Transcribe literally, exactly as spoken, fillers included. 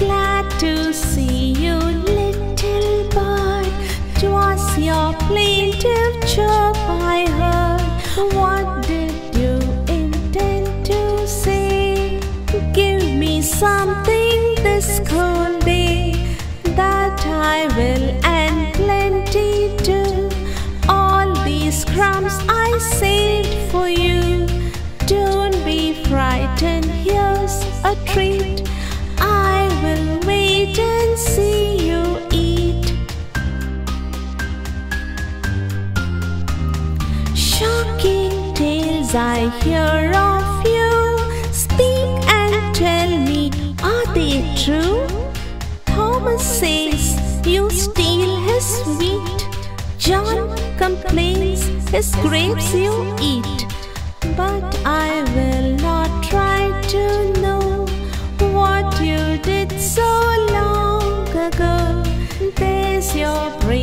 glad to see you, little bird. 'Twas your plaintive chirp I heard. What did you intend to say? Give me something this cold day, that I will and plenty too. All these crumbs I saved for you. Don't be frightened, here's a treat. I will wait and see you eat. Shocking tales I hear of you. Speak and tell me, are they true? Thomas says you steal his wheat. John complains his grapes you eat. But I will not try to know what you did so long ago. There's your brain.